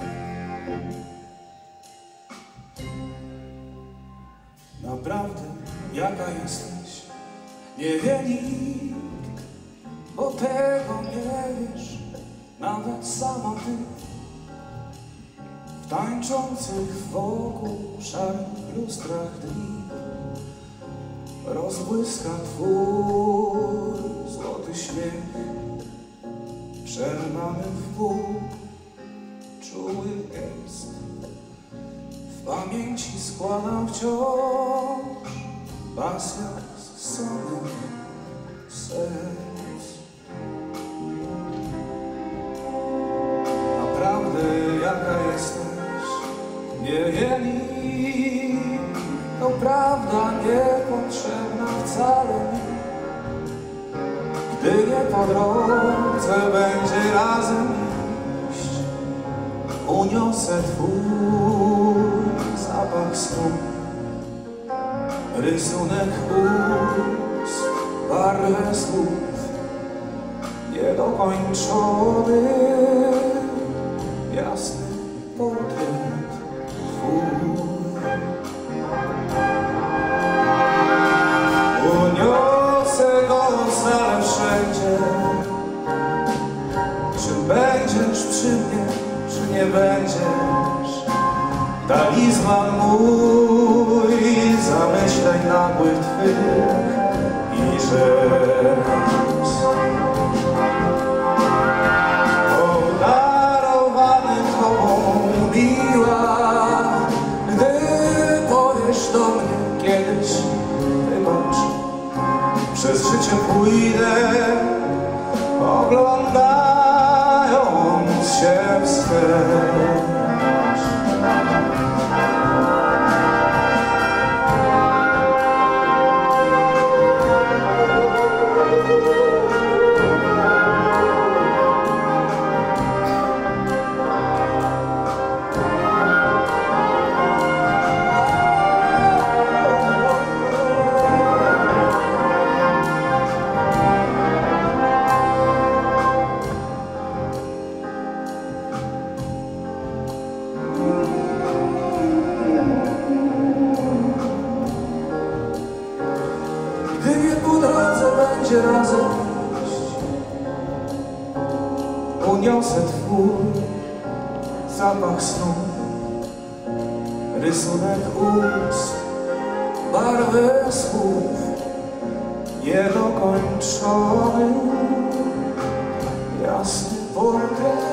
Naprawdę, jaka jesteś, nie wie nikt, bo tego nie wiesz, nawet sama ty. W tańczących wokół szarych lustrach dni rozbłyska twój złoty śmiech, przerwany w pół, czuły gest. W pamięci składam wciąż pasja z sonem serc. Naprawdę jaka jesteś, nie wie nikt, to prawda niepotrzebna wcale mi. Gdy nie po drodze będzie razem iść, uniosę twój zapach snu, rysunek ust, barwę słów, niedokończony, jasny portret twój. Uniosę go stale wszędzie. Czy będziesz przy mnie, czy nie będziesz? Talizman mój zamyśleń nagłych twych i rzec. Obdarowany tobą miła, gdy powiesz do mnie kiedyś wybacz. Przez życie pójdę, oglądając się wstecz. Gdy po drodze będzie razem iść, uniosę twój zapach snu, rysunek ust, barwę słów, niedokończony, jasny portret